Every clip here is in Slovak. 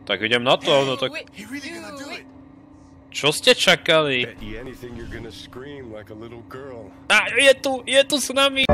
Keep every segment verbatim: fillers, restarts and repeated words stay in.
Tak idem na to, no tak... Čo ste čakali? Á, je tu, je tu s nami!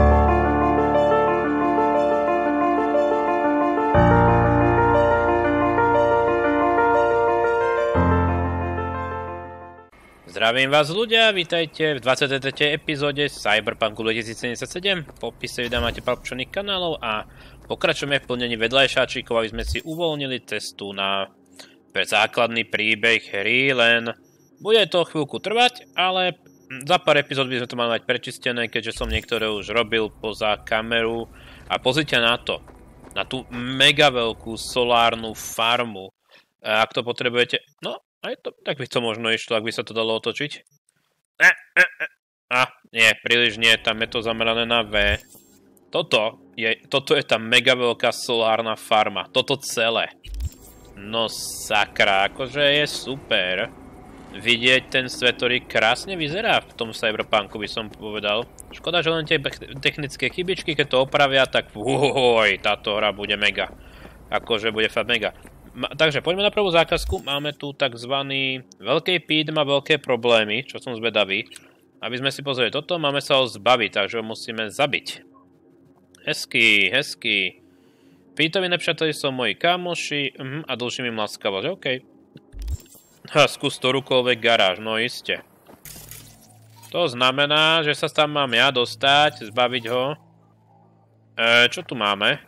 Zdravím vás ľudia, vítajte v dvadsiatej tretej epizóde Cyberpunku dvetisícsedemdesiatsedem. V popise videa máte pár občaných kanálov a pokračujeme v plnení vedľajšáčikov, aby sme si uvoľnili cestu na pre základný príbeh hry, len bude to chvíľku trvať, ale za pár epizód by sme to mali mať prečistené, keďže som niektoré už robil poza kameru. A pozrite na to, na tú mega veľkú solárnu farmu. A ak to potrebujete, no aj to, tak by to možno išlo, ak by sa to dalo otočiť. A, a, a. a nie, príliš nie, tam je to zamerané na V. Toto je, toto je tá mega veľká solárna farma, toto celé. No sakra, akože je super vidieť ten svet, ktorý krásne vyzerá v tom Cyberpunku, by som povedal. Škoda, že len tie technické chybičky, keď to opravia, tak ujoj, táto hra bude mega. Akože bude fakt mega. Ma, takže poďme na prvú zákazku. Máme tu takzvaný veľký píd, má veľké problémy, čo som zvedavý. Aby sme si pozreli toto, máme sa ho zbaviť, takže ho musíme zabiť. Hezký, hezký. Pítovi nepřáteli sú moji kámoši uh, a dlžím im laskavosť, OK. Ha, skús ktorúkoľvek garáž, no iste. To znamená, že sa tam mám ja dostať, zbaviť ho. E, čo tu máme?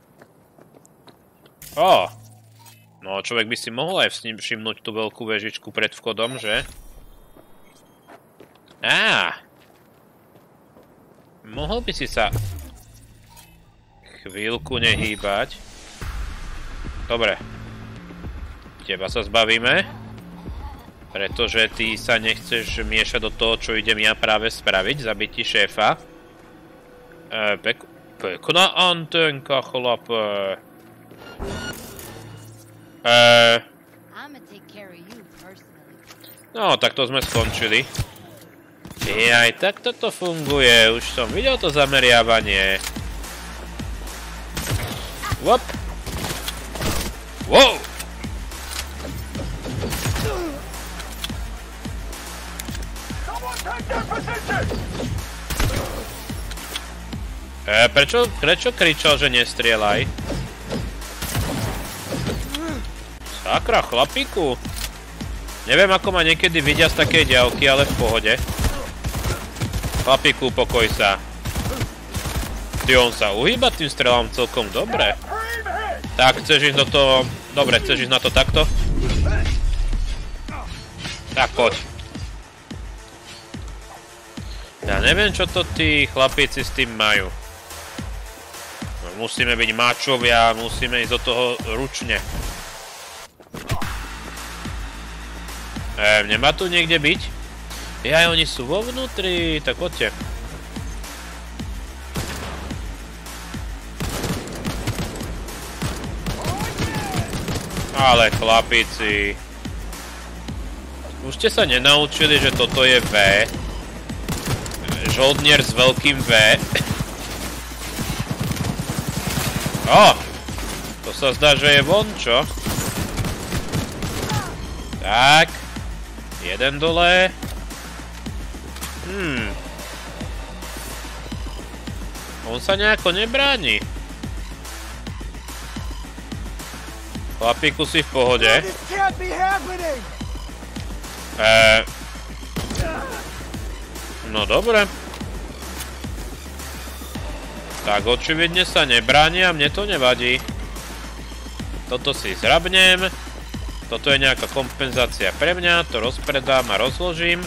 Ó. No, človek by si mohol aj všimnúť tú veľkú vežičku pred vchodom, že? Á! Mohol by si sa chvíľku nehýbať. Dobre. Teba sa zbavíme. Pretože ty sa nechceš miešať do toho, čo idem ja práve spraviť. Zabiť ti šéfa. E, pek pekná antenka, chlape. Uh, no, tak to sme skončili. Aj tak toto funguje, už som videl to zameriavanie. Wop. Wow. E, prečo, prečo kričal, že nestrieľaj? Sakra, chlapíku. Neviem, ako ma niekedy vidia z takej diaľky, ale v pohode. Chlapíku, pokoj sa. Ty, on sa uhýba tým strelám celkom dobre. Tak, chceš ísť do toho... Dobre, chceš ísť na to takto? Tak, poď. Ja neviem, čo to tí chlapíci s tým majú. Musíme byť máčovia, musíme ísť do toho ručne. Ehm, nemá tu niekde byť? Jaj, oni sú vo vnútri, tak poďte. Ale chlapíci. Už ste sa nenaučili, že toto je V. Žoldnier s veľkým V. Ó! To sa zdá, že je von, čo? Tak. Jeden dole. Hmm. On sa nejako nebráni. Chlapíku, si v pohode. Eee. No dobre. Tak očividne sa nebráni a mne to nevadí. Toto si zrabnem. Toto je nejaká kompenzácia pre mňa, to rozpredám a rozložím.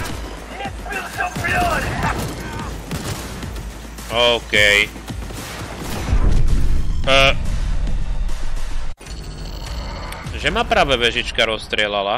OK. Uh, že ma práve vežička rozstrieľala.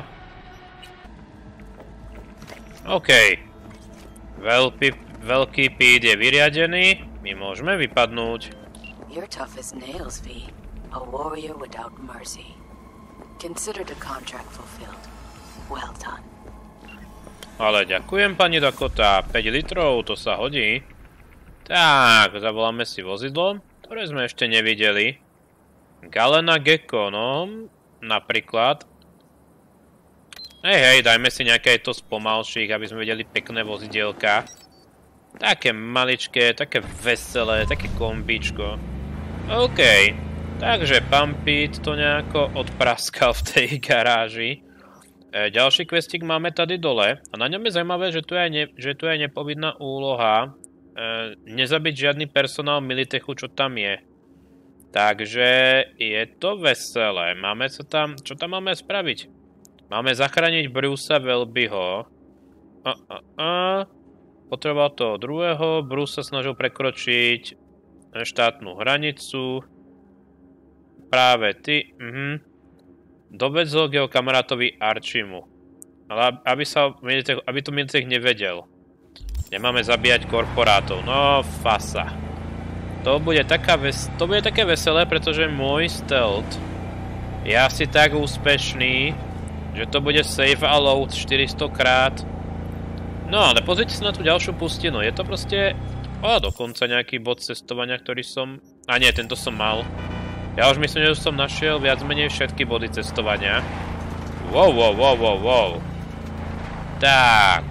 OK. Veľký, veľký píd je vyriadený, my môžeme vypadnúť. You're tough as nails, V. A warrior without mercy. Consider the contract fulfilled. Well done. Ale ďakujem, pani Dakota. päť litrov, to sa hodí. Tak, zavoláme si vozidlo, ktoré sme ešte nevideli. Galena Gecko, no. napríklad. Hej, hej, dajme si nejaké to z pomalších, aby sme videli pekné vozidielka. Také maličké, také veselé, také kombičko. OK, takže Pumpit to nejako odpraskal v tej garáži. E, ďalší questik máme tady dole. A na ňom je zaujímavé, že tu je, ne, že tu je nepovinná úloha. E, nezabiť žiadny personál Militechu, čo tam je. Takže je to veselé. Máme sa tam... Čo tam máme spraviť? Máme zachrániť Brucea Welbyho. A, a, a. Potreboval toho druhého. Bruce sa snažil prekročiť štátnu hranicu. Práve ty. Mhm. Dovedzol k jeho kamarátovi Archimu. Ale aby, sa, aby to Militech nevedel. Nemáme zabíjať korporátov. No, fasa. To bude, taká ves to bude také veselé, pretože môj stealth je asi tak úspešný, že to bude save a load štyristo krát. No ale pozrite sa na tú ďalšiu pustinu. Je to proste... O, dokonca nejaký bod cestovania, ktorý som... A nie, tento som mal. Ja už myslím, že som našiel viac menej všetky body cestovania. Wow, wow, wow, wow, wow. Tak.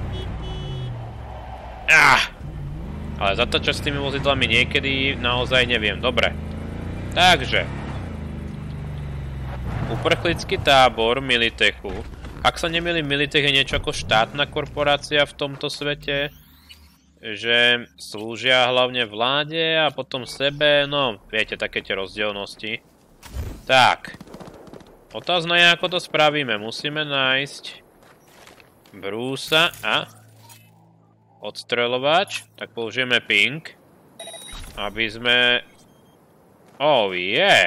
Ah! Ale zatáčať s tými vozidlami niekedy naozaj neviem. Dobre. Takže. Uprchlický tábor Militechu. Ak sa nemýlim, Militech je niečo ako štátna korporácia v tomto svete. Že slúžia hlavne vláde a potom sebe. No, viete, také tie rozdielnosti. Tak. Otázna je, ako to spravíme. Musíme nájsť Brucea a... odstreľovač, tak použijeme ping, aby sme... Oh, yeah!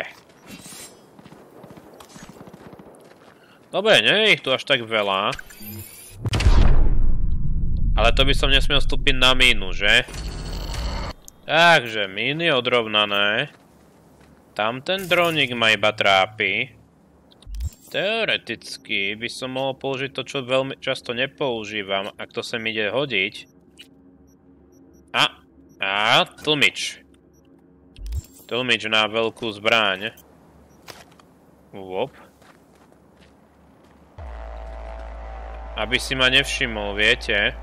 Dobre, nie je ich tu až tak veľa. Ale to by som nesmiel vstúpiť na mínu, že? Takže, míny odrovnané. Tam ten dronik ma iba trápi. Teoreticky by som mohol použiť to, čo veľmi často nepoužívam, ak to sa mi ide hodiť. A, a, tlmič. Tlmič na veľkú zbraň. Wop. Aby si ma nevšimol, viete?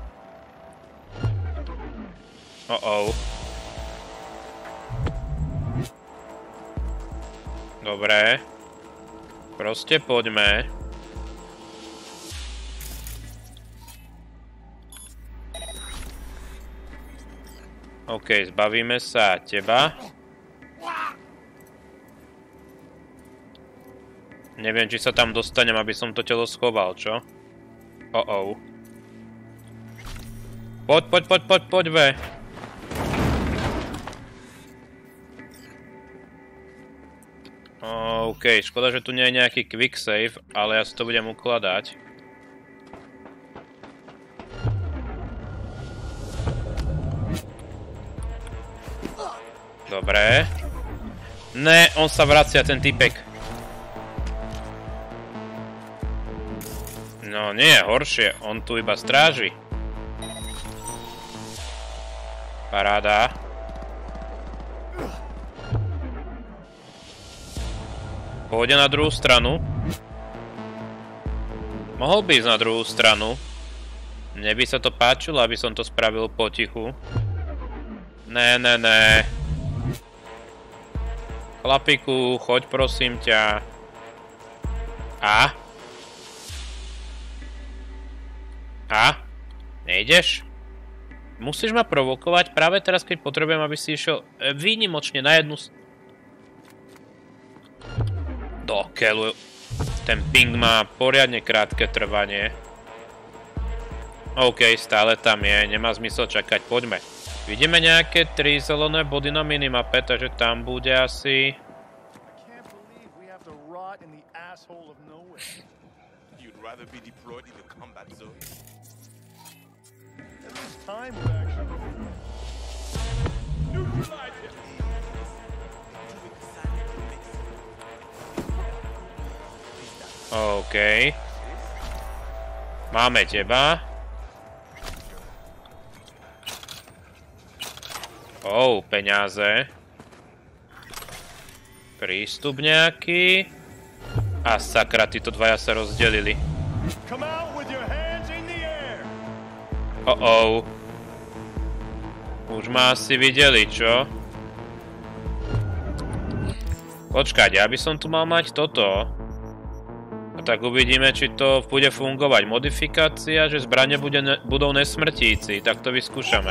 Oh-oh. Dobre. Proste poďme. OK, zbavíme sa teba. Neviem, či sa tam dostanem, aby som to telo schoval, čo? Oh-oh. Poď, poď, poď, poď, poď, ve. OK, škoda, že tu nie je nejaký quick save, ale ja si to budem ukladať. Dobre. Ne, on sa vracia, ten typek. No nie, horšie, on tu iba stráži. Paráda. Pôjde na druhú stranu. Mohol by ísť na druhú stranu. Mne by sa to páčilo, aby som to spravil potichu. Ne, ne, ne. Chlapiku, choď prosím ťa. A? A? Nejdeš? Musíš ma provokovať práve teraz, keď potrebujem, aby si išiel výnimočne na jednu... Do keľu. Ten ping má poriadne krátke trvanie. OK, stále tam je, nemá zmysel čakať, poďme. Vidíme nejaké tri zelené body na minimape, takže tam bude asi... OK. Máme teba. Oh, peniaze. Prístup nejaký. A sakra, títo dvaja sa rozdelili. Oh oh. Už ma asi videli, čo? Počkať, ja by som tu mal mať toto. A tak uvidíme, či to bude fungovať. Modifikácia, že zbrane bude ne budú nesmrtíci. Tak to vyskúšame.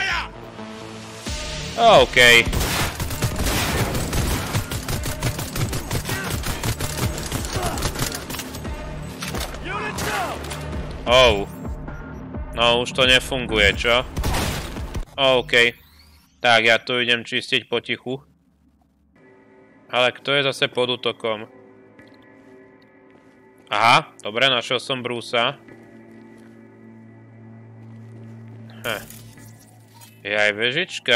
OK. Oh. No, už to nefunguje, čo? OK. Tak, ja tu idem čistiť potichu. Ale kto je zase pod útokom? Aha, dobre, našiel som Brucea. Hm. Je aj vežička.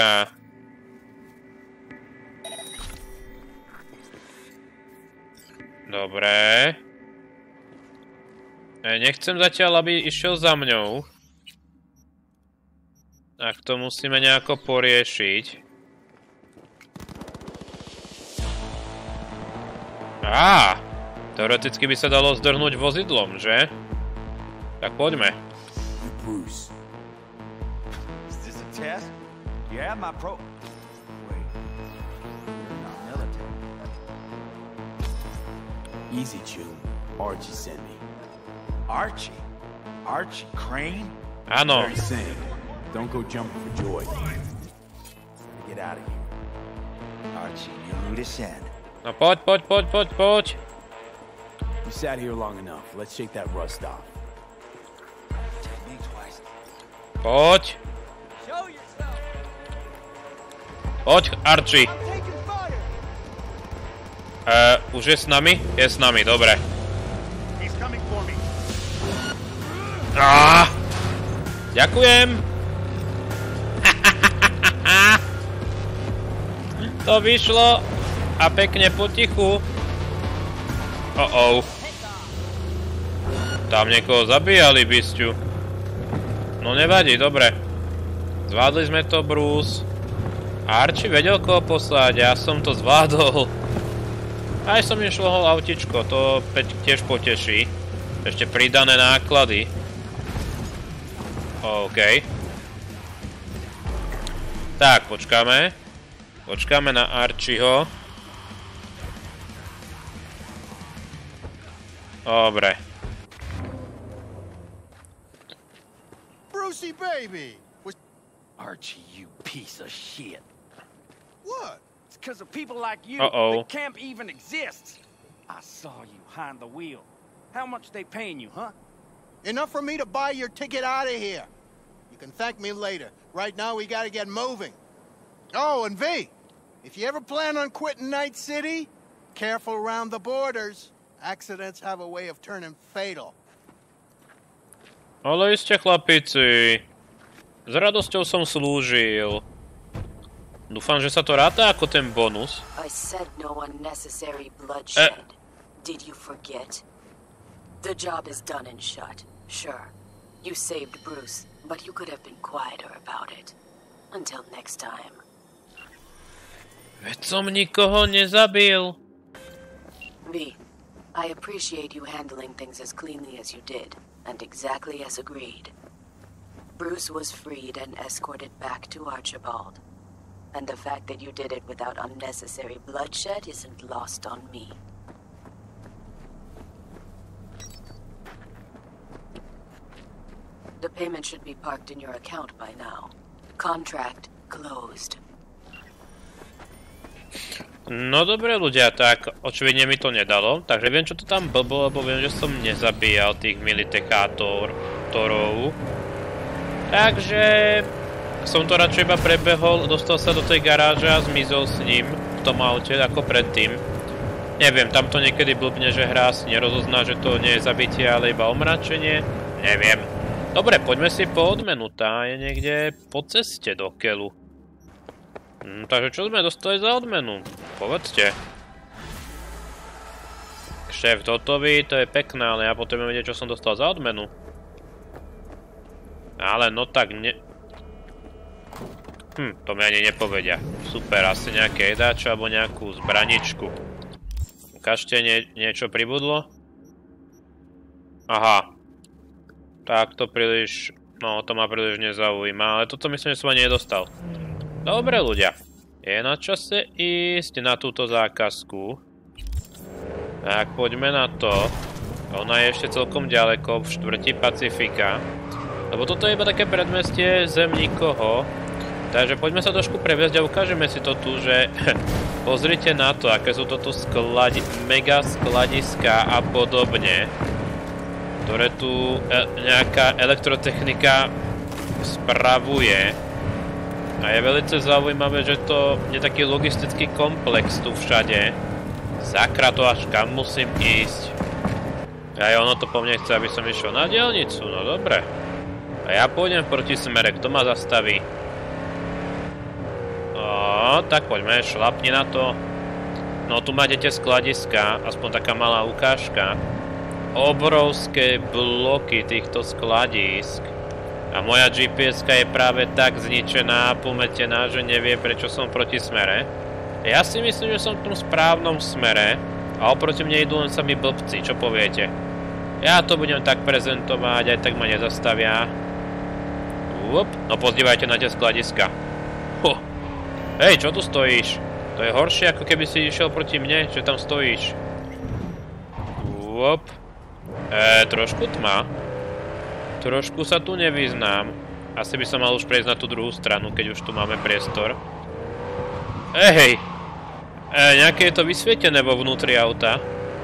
Dobre. Nechcem zatiaľ, aby išiel za mňou. Tak to musíme nejako poriešiť. Á, teoreticky by sa dalo zdrhnúť vozidlom, že? Tak poďme. Bruce. Is this a test? You have my pro... Wait. You're not military. Easy, June. Archie sent me. Archie? Archie Crane? Áno. Very sane. Don't go jumping for joy. Get out of here. Archie, you need a shed. No poď, poď, poď, poď, poď. You sat here long enough. Let's shake that rust off. Poď. Poď, Archie. Uh, už je s nami? Je s nami, dobre. Á, ďakujem. To vyšlo. A pekne potichu. Oh oh. Tam niekoho zabíjali, bysťu. No nevadí, dobre. Zvládli sme to, Bruce. Archie vedel koho poslať, ja som to zvládol. Aj som im šlohol autičko, to tiež poteší. Ešte pridané náklady. OK. Tak, počkáme. Počkáme na Archieho. Dobre. Brucey, baby! Was... Archie, you piece of shit. What? It's because of people like you Uh-oh. that camp even exists. I saw you behind the wheel. How much they paying you, huh? Enough for me to buy your ticket out of here. You can thank me later. Right now, we gotta get moving. Oh, and V, if you ever plan on quitting Night City, careful around the borders. Accidents have a way of turning fatal. Ale iste, chlapici. S radosťou som slúžil. Dúfam, že sa to ráta ako ten bonus. I said no unnecessary bloodshed. Eh. Did you forget? The job is done and shut. Sure, you saved Bruce, but you could have been quieter about it. Until next time. Veď som nikoho nezabil. V, I appreciate you handling things as cleanly as you did, and exactly as agreed. Bruce was freed and escorted back to Archibald. And the fact that you did it without unnecessary bloodshed isn't lost on me. The payment should be parked in your account by now. Contract closed. No dobre ľudia, tak očividne mi to nedalo, takže viem čo to tam blbo, lebo viem, že som nezabíjal tých militekátorov. Takže som to radšej iba prebehol, dostal sa do tej garáže a zmizol s ním v tom aute ako predtým. Neviem, tam to niekedy blbne, že hra si nerozozná, že to nie je zabitie, ale iba omračenie. Neviem. Dobre, poďme si po odmenu, tá je niekde po ceste do keľu. Hm, takže čo sme dostali za odmenu? Povedzte. Šéf hotový, to je pekné, ale ja potrebujem vedieť, čo som dostal za odmenu. Ale no tak ne... Hm, to mi ani nepovedia. Super, asi nejaké jedáčo alebo nejakú zbraničku. Ukážte, nie, niečo pribudlo? Aha. Tak to príliš... No, to ma príliš nezaujíma, ale toto myslím, že som ani nedostal. Dobre, ľudia. Je na čase ísť na túto zákazku. Tak, poďme na to. Ona je ešte celkom ďaleko, v štvrti Pacifika. Lebo toto je iba také predmestie zem nikoho. Takže poďme sa trošku previesť a ukážeme si to tu, že pozrite na to, aké sú to tu skladi mega skladiska a podobne, ktoré tu e nejaká elektrotechnika spravuje. A je veľmi zaujímavé, že to je taký logistický komplex tu všade. Sakra, to až kam musím ísť. Aj ono to po mne chce, aby som išiel na diaľnicu, no dobre. A ja pôjdem proti smere, kto ma zastaví? No, tak poďme, šlapni na to. No, tu máte tie skladiska, aspoň taká malá ukážka. Obrovské bloky týchto skladisk. A moja G P S-ka je práve tak zničená a pometená, že nevie, prečo som proti smere. Ja si myslím, že som v tom správnom smere a oproti mne idú len sami blbci, čo poviete? Ja to budem tak prezentovať, aj tak ma nezastavia. Up. No pozdívajte na tie skladiska. Huh. Hej, čo tu stojíš? To je horšie, ako keby si išiel proti mne, že tam stojíš. Up. Eee, trošku tma. Trošku sa tu nevyznám. Asi by som mal už prejsť na tú druhú stranu, keď už tu máme priestor. Ej, eee, nejaké je to vysvietené vo vnútri auta.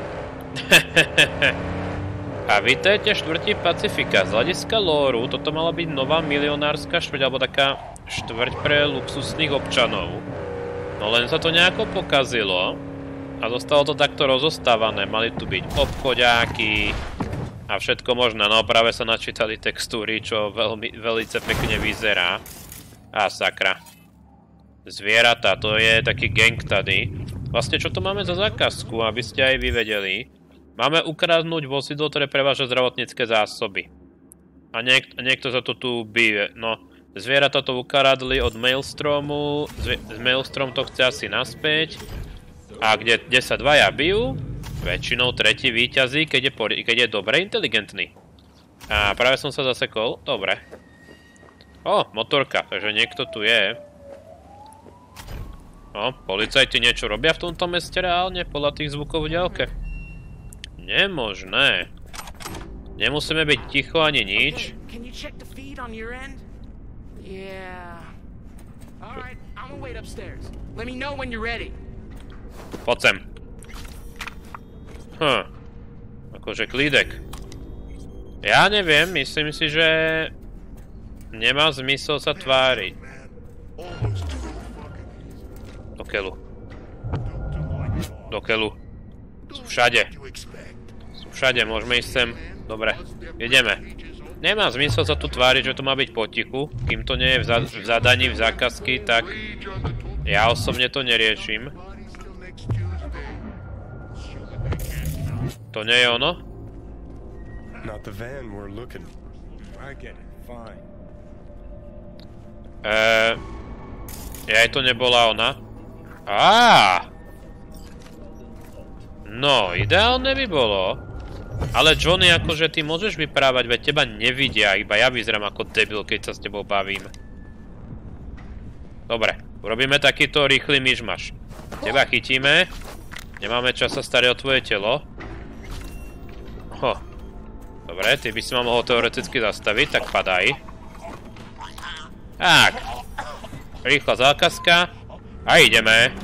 A vítajte štvrti Pacifika. Z hľadiska lóru toto mala byť nová milionárska štvrť, alebo taká štvrť pre luxusných občanov. No len sa to nejako pokazilo a zostalo to takto rozostávané. Mali tu byť obchoďáky a všetko možné. No práve sa načítali textúry, čo veľmi, veľmi pekne vyzerá. A sakra. Zvieratá, to je taký gang tady. Vlastne čo tu máme za zákazku, aby ste aj vy vedeli? Máme ukradnúť vozidlo, ktoré preváža zdravotnícke zásoby. A niek niekto za to tu bije. No, zvieratá to ukradli od Maelstromu. Z Maelstrom to chce asi naspäť. A kde, kde sa dvaja bijú, väčšinou tretí víťazí, keď je, keď je dobre inteligentný. A práve som sa zasekol. Dobre. O, motorka, takže niekto tu je. No, policajti niečo robia v tomto meste reálne, podľa tých zvukov v diaľke. Nemožné. Nemusíme byť ticho ani nič. Poď sem. Hm. Akože klídek. Ja neviem, myslím si, že nemá zmysel sa tváriť. Do keľu. Do keľu. Sú všade. Sú všade, môžeme ísť sem. Dobre, ideme. Nemá zmysel sa tu tváriť, že to má byť potichu. Kým to nie je v, za v zadaní, v zákazky, tak ja osobne to neriešim. To nie je ono? Eee... Aj to nebola ona. Á! No, ideálne by bolo. Ale Johnny, akože ty môžeš vyprávať, veď teba nevidia, iba ja vyzerám ako debil, keď sa s tebou bavím. Dobre, urobíme takýto rýchly myšmaš. Teba chytíme. Nemáme čas sa starať o tvoje telo. Ho. Dobre, ty by si ma mohol teoreticky zastaviť, tak padaj. Tak. Rýchla zákazka. A ideme.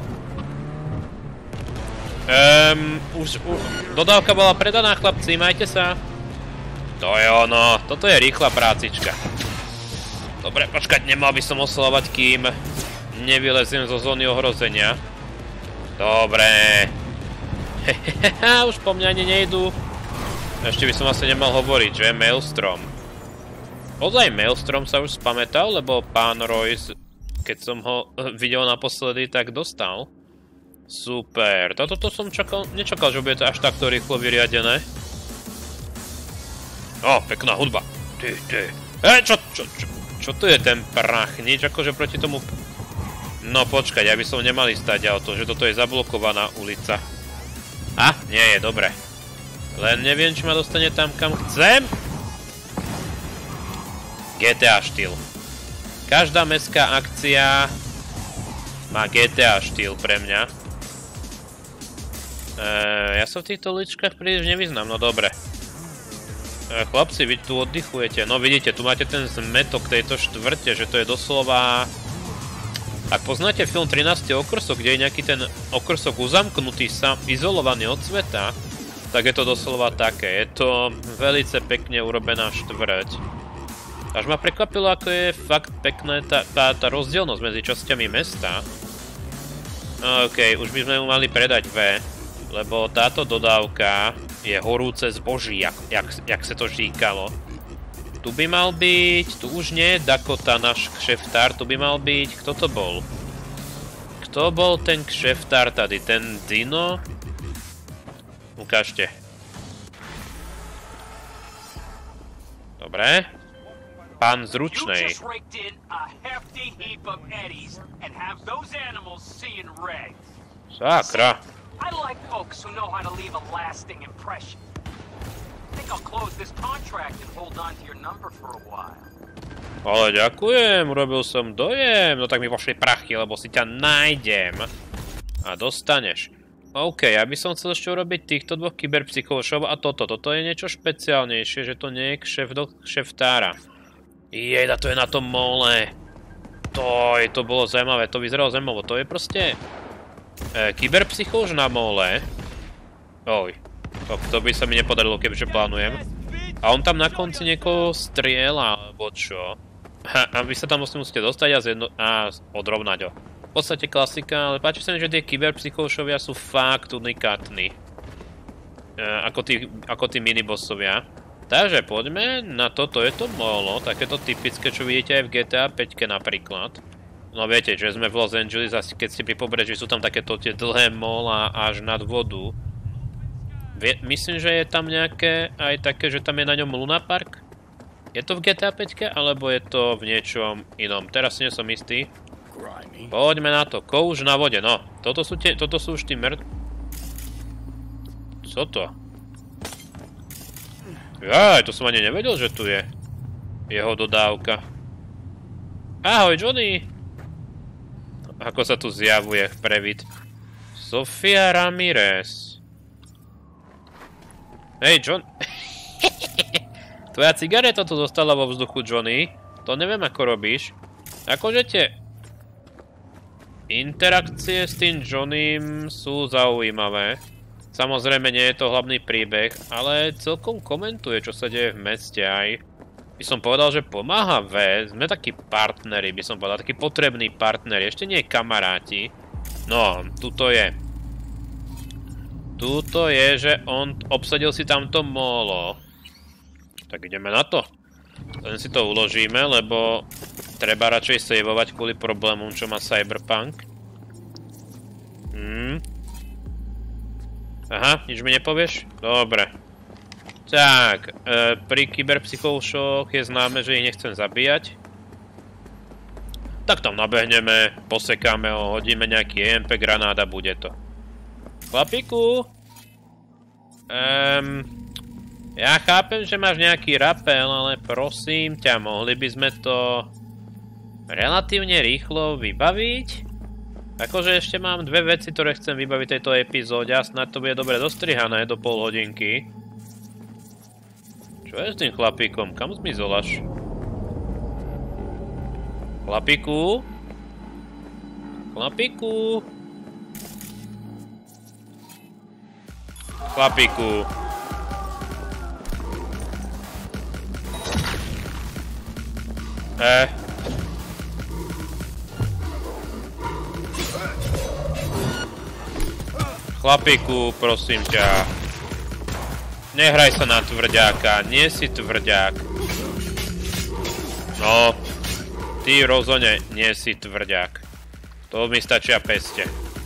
Ehm, už, už, dodávka bola predaná, chlapci, majte sa. To je ono, toto je rýchla prácička. Dobre, počkať, nemal by som oslovať, kým nevyleziem zo zóny ohrozenia. Dobre. Hehehe, už po mňa ani nejdú. Ešte by som asi nemal hovoriť, že? Maelstrom. Ozaj Maelstrom sa už spamätal, lebo pán Royce, keď som ho videl naposledy, tak dostal. Super, toto to som čakal, nečakal, že bude to až takto rýchlo vyriadené. Ó, pekná hudba. Ty, ty. E, čo, čo, čo, čo tu je ten prach? Nič akože proti tomu... No počkať, ja by som nemal ísť stať auto, že toto je zablokovaná ulica. A, nie je, dobre. Len neviem, či ma dostane tam, kam chcem. gé té á štýl. Každá mestská akcia má gé té á štýl pre mňa. Eee, ja sa v týchto ličkách príliš nevyznám, no dobre. Eee, chlapci, vy tu oddychujete. No vidíte, tu máte ten zmetok tejto štvrte, že to je doslova... Ak poznáte film trinásty okrsok, kde je nejaký ten okrsok uzamknutý, sám, izolovaný od sveta, tak je to doslova také. Je to velice pekne urobená štvrť. Až ma prekvapilo, ako je fakt pekná tá, tá, tá rozdielnosť medzi časťami mesta. OK, už by sme mu mali predať V, lebo táto dodávka je horúce zboží, jak, jak, jak sa to říkalo. Tu by mal byť, tu už nie je Dakota, náš kšeftár, tu by mal byť, kto to bol? Kto bol ten kšeftár tady, ten Dino? Ukážte. Dobre. Pán Zručnej. Sakra. Ale ďakujem, urobil som dojem. No tak mi pošli prachy, lebo si ťa nájdem. A dostaneš. OK, ja by som chcel ešte urobiť týchto dvoch kyberpsychošov a toto. Toto je niečo špeciálnejšie, že to nie je kšeft do kšeftára. Jejda, to je na tom mole. To je, to bolo zaujímavé, to vyzeralo zaujímavé. To je proste e, kyberpsychoš na mole. Oj, to, to by sa mi nepodarilo, kebyže plánujem. A on tam na konci niekoho strieľa, alebo čo. Ha, a vy sa tam vlastne musíte dostať a, zjedno, a odrovnať ho. V podstate klasika, ale páči sa mi, že tie kyberpsychošovia sú fakt unikátni. E, ako tí, ako tí minibossovia. Takže poďme na toto, je to molo, takéto typické, čo vidíte aj v gé té á päť napríklad. No viete, že sme v Los Angeles a keď si pri pobreží sú tam takéto tie dlhé mola až nad vodu. Vie, myslím, že je tam nejaké aj také, že tam je na ňom Luna Park. Je to v gé té á päť alebo je to v niečom inom? Teraz nie som istý. Poďme na to, kouž na vode, no. Toto sú, tie, toto sú už tí mŕd... Co to? Jaj, to som ani nevedel, že tu je jeho dodávka. Ahoj, Johnny! Ako sa tu zjavuje previd. Sofia Ramirez. Hej, John... Tvoja cigareta tu zostala vo vzduchu, Johnny. To neviem, ako robíš. Akože tie... interakcie s tým Johnnym sú zaujímavé. Samozrejme, nie je to hlavný príbeh, ale celkom komentuje, čo sa deje v meste aj. By som povedal, že pomáha V. Sme takí partneri, by som povedal, takí potrební partneri. Ešte nie kamaráti. No, tuto je. Tuto je, že on obsadil si tamto molo. Tak ideme na to. Len si to uložíme, lebo treba radšej saveovať kvôli problémom, čo má Cyberpunk. Hmm. Aha, nič mi nepovieš? Dobre. Tak, e, pri kyberpsychošoch je známe, že ich nechcem zabíjať. Tak tam nabehneme, posekáme ho, hodíme nejaký é em pé granát a bude to. Chlapíku? Ehm, ja chápem, že máš nejaký rapel, ale prosím ťa, mohli by sme to relatívne rýchlo vybaviť? Akože ešte mám dve veci, ktoré chcem vybaviť v tejto epizóde a snad to bude dobre dostrihané do pol hodinky. Čo je s tým chlapíkom? Kam zmizol až? Chlapíku? Chlapíku? Chlapíku? Eh. Chlapíku, prosím ťa. Nehraj sa na tvrďáka, nie si tvrďák. No, ty rozhodne nie si tvrďák. To mi stačia peste.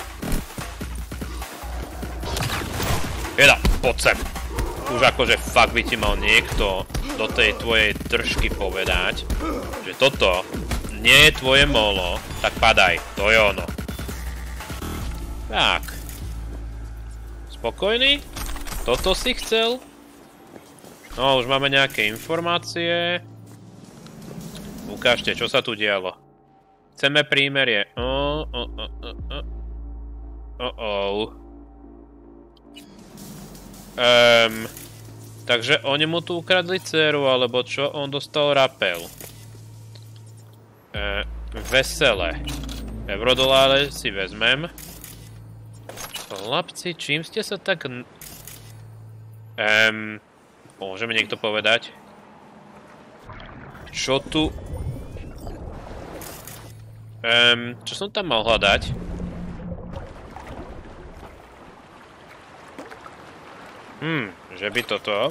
Jeda, poď sem. Už akože fakt by ti mal niekto do tej tvojej držky povedať, že toto nie je tvoje molo, tak padaj, to je ono. Tak. spokojný? Toto si chcel? No, už máme nejaké informácie. Ukážte, čo sa tu dialo. Chceme prímerie. Oh, oh, oh, oh, oh. Oh, oh. Um, takže oni mu tu ukradli dceru, alebo čo? On dostal rapel. Uh, vesele. Eurodoláre si vezmem. Chlapci, čím ste sa tak... Um, môže mi niekto povedať? Čo tu... Um, čo som tam mal hľadať? Hm, že by toto...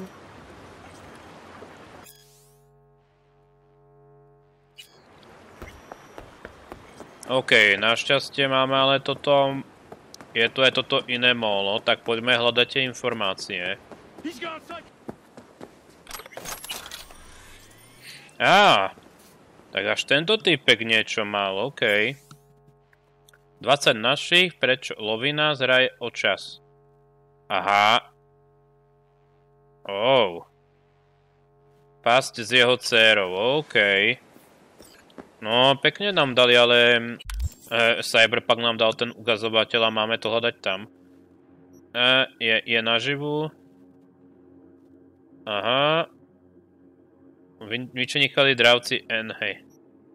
OK, našťastie máme ale toto... Je tu aj toto iné molo, tak poďme hľadať tie informácie. Á, tak až tento typek niečo mal, OK. dvadsať našich, prečo loví nás raj o čas. Aha. Oh. Pasť s jeho dcérou, OK. No, pekne nám dali, ale... E, Cyberpunk nám dal ten ukazovateľ a máme to hľadať tam. E, je, je naživu. Aha. Vy, vyčenikali dravci N, hej.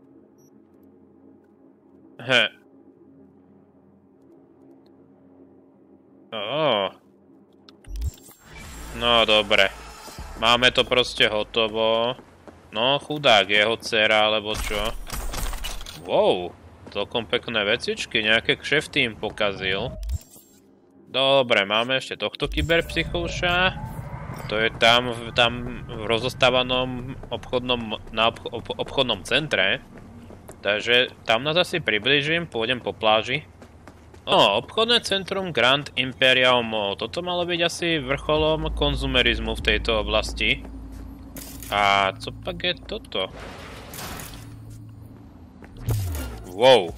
He. Oh. No, dobre. Máme to proste hotovo. No, chudák, jeho dcera, alebo čo. Wow. Celkom pekné vecičky, nejaké kšefty im pokazil. Dobre, máme ešte tohto kyberpsychouša. To je tam, tam v rozostávanom obchodnom, na obch ob obchodnom centre. Takže tam nás asi približím, pôjdem po pláži. O, obchodné centrum Grand Imperial Mall. Toto malo byť asi vrcholom konzumerizmu v tejto oblasti. A co pak je toto? Wow.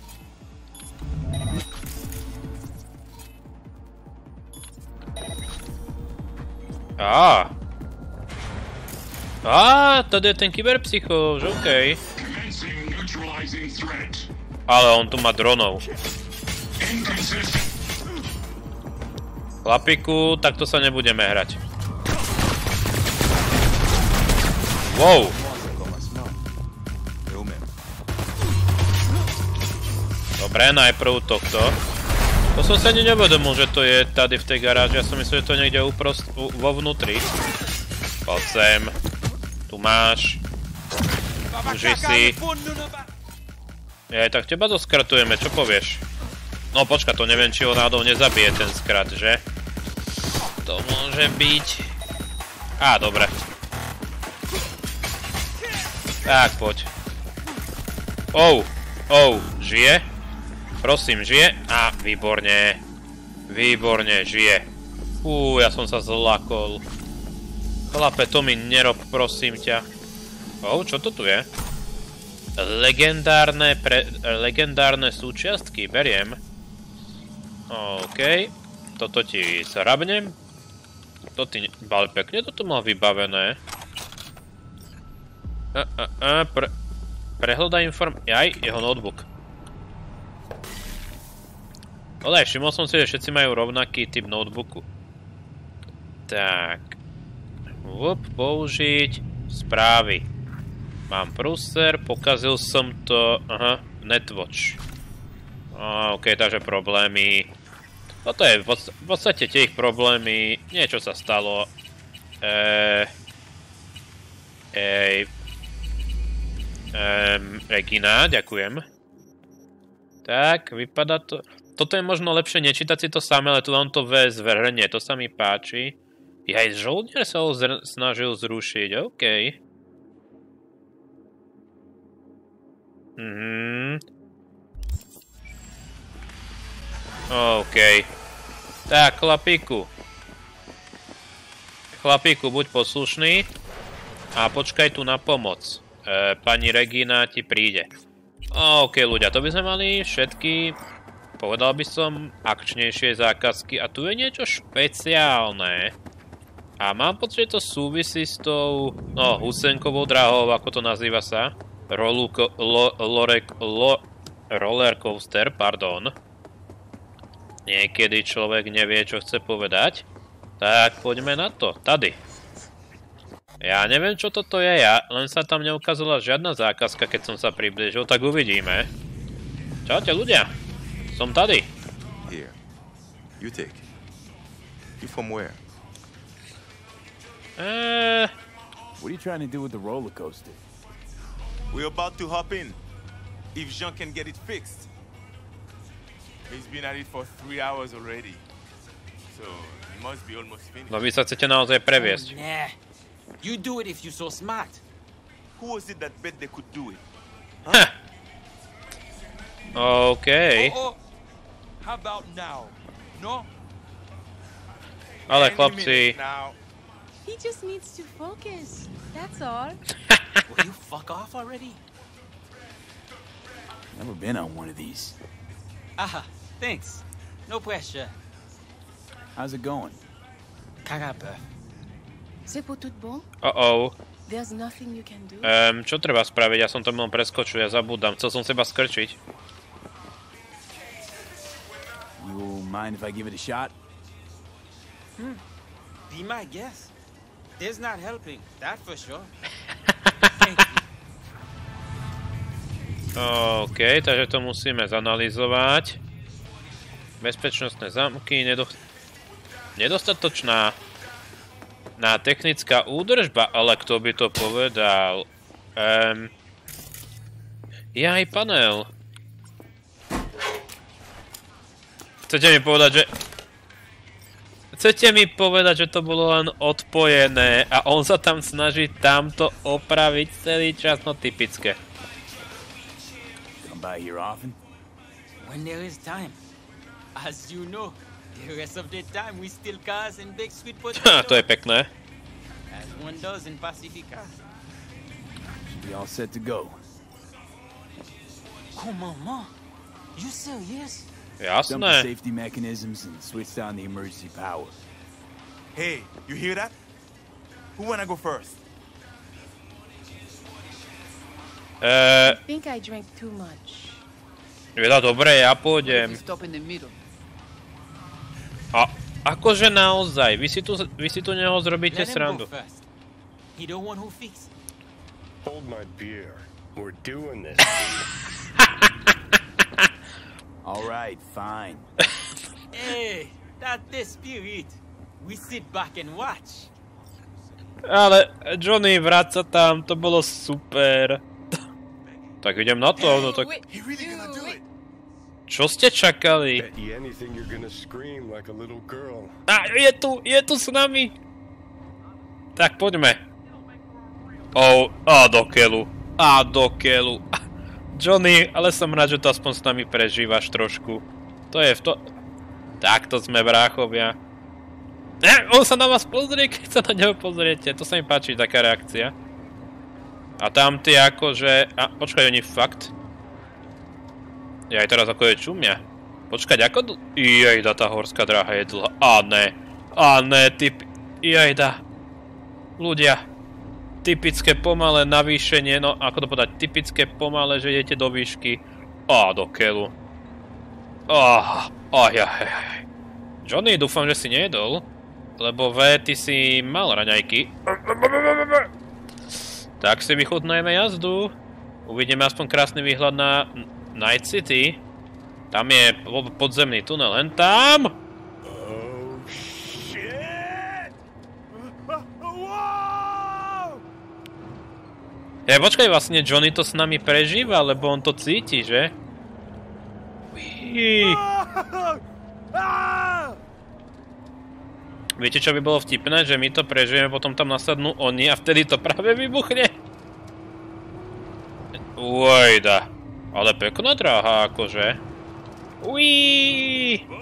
Á. Á, tady je ten kyberpsychóž, okej. Ale on tu má dronov. Chlapiku, takto sa nebudeme hrať. Wow. Dobre, najprv tohto. To som sa ani nevedomil, že to je tady v tej garáži. Ja som myslel, že to je niekde uprost, u, vo vnútri. Poď sem. Tu máš. Uži si. Jej, tak teba to skratujeme, čo povieš? No počka, to neviem, či ho náhodou nezabije ten skrat, že? To môže byť... Á, dobre. Tak, poď. Oh, oh, žije? Prosím, žije? Á, výborne. Výborne, žije. Fú, ja som sa zlakol. Chlape, to mi nerob, prosím ťa. Oh, čo to tu je? Legendárne, pre, legendárne súčiastky, beriem. OK. Toto ti zhrabnem. To ty... Ale pekne toto mal vybavené. A, a, a, pre, prehľadaj inform... Jaj, jeho notebook. Ale všimol som si, že všetci majú rovnaký typ notebooku. Tak. Vup, použiť. Správy. Mám prúser, pokazil som to... Aha, netwatch. OK, takže problémy. Toto je v podstate tie ich problémy. Niečo sa stalo. Eee... Ej... Ehm, Regina, ďakujem. Tak, vypadá to... Toto je možno lepšie nečítať si to samé, ale tu vám to ve zvrhne, to sa mi páči. Ja aj žoldnier sa ho snažil zrušiť, OK. Mhm. OK. Tak, chlapíku. Chlapíku, buď poslušný. A počkaj tu na pomoc. E, pani Regina ti príde. OK, ľudia, to by sme mali všetky povedal by som, akčnejšie zákazky a tu je niečo špeciálne. A mám pocit, že to súvisí s tou, no, husenkovou dráhou, ako to nazýva sa. Roluko, lo, lorek, lo, roller coaster, pardon. Niekedy človek nevie, čo chce povedať. Tak poďme na to, tady. Ja neviem, čo toto je, ja, len sa tam neukázala žiadna zákazka, keď som sa priblížil, tak uvidíme. Čaute ľudia, som tady. Here, you take. You from where? Eee... What are you trying to do with the roller coaster? We're about to hop in. If Jean can get it fixed. He's been at it for three hours already. So, he must be almost finished. No vy sa chcete naozaj previesť. Oh, nah. You do it if you're so smart. Who was it that bet they could do it? Huh? OK. Oh, oh. How about now? No? Ale Any chlapci... minute now. He just needs to focus. That's all. Will you fuck off already? Never been on one of these. Ah, thanks. No pressure. How's it going? Caramba. C'est pour tout bon? Uh-oh. There's nothing you can do. Um, čo treba spraviť? Ja som to mal preskočil, ja zabúdam. Chcel som seba skrčiť. You mind if I give it a shot? Hmm. Be my guest. There's not helping, that for sure. Thank you. OK, takže to musíme zanalizovať. Bezpečnostné zámky, nedo... nedostatočná na technická údržba, ale kto by to povedal? Um... Jaj, panel. Chcete mi povedať, že... Chcete mi povedať, že to bolo len odpojené a on sa tam snaží tamto opraviť celý čas, no typické. Come by here often? When there is time. As you know, the rest of the time we steal cars and bake sweet potatoes. To je pekné. As one does in Pacifica. Should be all set to go. Oh, mama. You serious? Dump the Jasné. safety mechanisms and switched on the emergency power. Hey, you hear that? Who wanna go first? Eee, I think I drank too much. Teda dobre, ja pôjdem. Stop in the middle. A akože naozaj, vy si tu, vy si tu neho zrobíte Let him srandu. go first. He the one who fixed. Hold my beer. We're doing this. All right, fine. Hey, that's the spirit. We sit back and watch. Ale Johnny, vráť sa tam, to bolo super. Tak idem na to, no tak... He really gonna do it. Čo ste čakali? Bet you anything you're gonna scream like a little girl. A, je tu, je tu s nami. Tak poďme. Oh, a do keľu. A do keľu. Johnny, ale som rád, že to aspoň s nami prežívaš trošku. To je v to... Takto sme bráchovia. Ne, on sa na vás pozrie, keď sa na neho pozriete. To sa mi páči, taká reakcia. A tam ty akože... A, počkaj, oni fakt... Ja aj teraz ako je čumia. Počkať, ako... Dl... Jejda, tá horská dráha je dlhá. A ne. A ne, typ... Jejda. Ľudia. Typické pomalé navýšenie, no ako to povedať, typické pomalé, že idete do výšky. Á, do keľu. Á, aj, aj, aj. Johnny, dúfam, že si nejedol. Lebo V, ty si mal raňajky. Tak si vychutnajme jazdu. Uvidíme aspoň krásny výhľad na Night City. Tam je podzemný tunel, len tam. Oh, shit! Ja, počkaj, vlastne Johnny to s nami prežíva, lebo on to cíti, že? Uí. Viete, čo by bolo vtipné? Že my to prežijeme, potom tam nasadnú oni a vtedy to práve vybuchne. Ujda. Ale pekná dráha, akože. Uí.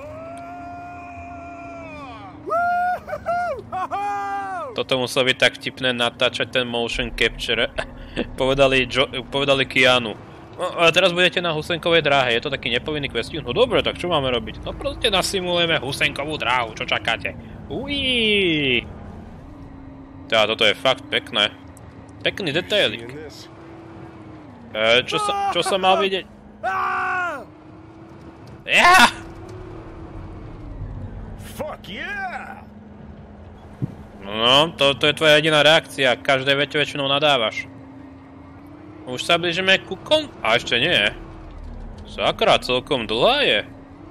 Toto muselo byť tak vtipné natáčať ten motion capture. povedali, jo, povedali Keanu. No, ale teraz budete na Husenkovej dráhe, je to taký nepovinný questing. No dobre, tak čo máme robiť? No proste nasimulujeme Husenkovú dráhu, čo čakáte? Uííí. Tá, toto je fakt pekné. Pekný detailik. E, čo sa, čo sa mal vidieť? Ja! Fuck yeah! No, to, to je tvoja jediná reakcia, každej vete väčšinou nadávaš. Už sa blížime ku kon... A ešte nie. Sakra, celkom dlhá je.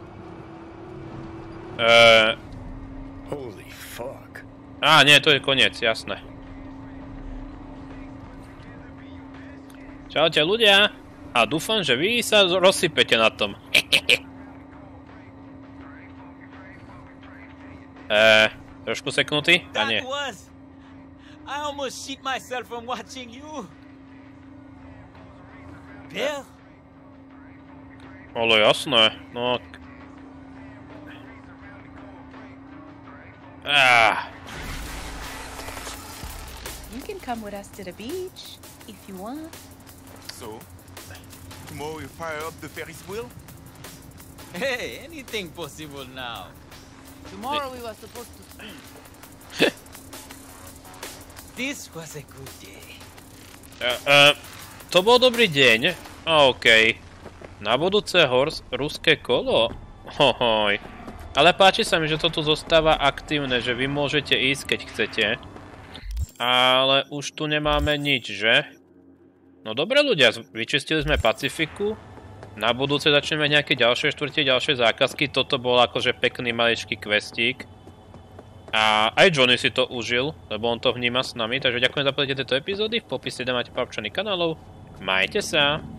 Eee... Holy fuck. Á, nie, to je koniec, jasné. Čaute ľudia. A dúfam, že vy sa rozsypete na tom. Eee... Trošku seknutý? A nie. That was. I almost shit myself from watching you. Bill? Ale jasné, no... Ah. You can come with us to the beach if you want. So, tomorrow you fire up the Ferris wheel? Hey, anything possible now. Tomorrow we were supposed to sleep. This was a good day. Uh, uh, to bol dobrý deň. OK. Na budúce hors ruské kolo? Hohoj. Ale páči sa mi, že to tu zostáva aktívne, že vy môžete ísť, keď chcete. Ale už tu nemáme nič, že? No dobre ľudia, vyčistili sme Pacifiku. Na budúce začneme nejaké ďalšie štvrtie, ďalšie zákazky. Toto bol akože pekný maličký questík. A aj Johnny si to užil, lebo on to vníma s nami. Takže ďakujem za pozornosť tejto epizódy. V popise máte papčaných kanálov. Majte sa!